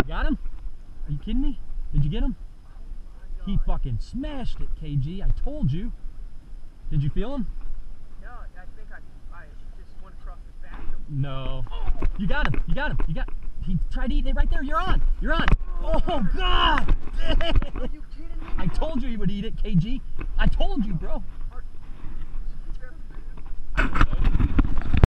got him? Are you kidding me? Did you get him? He fucking smashed it, KG. I told you. Did you feel him? No, I think I just went across his back. No. You got him. You got him. You got. He tried eating it right there. You're on. You're on. Oh God! Are you kidding me? I told you he would eat it, KG. I told you, bro.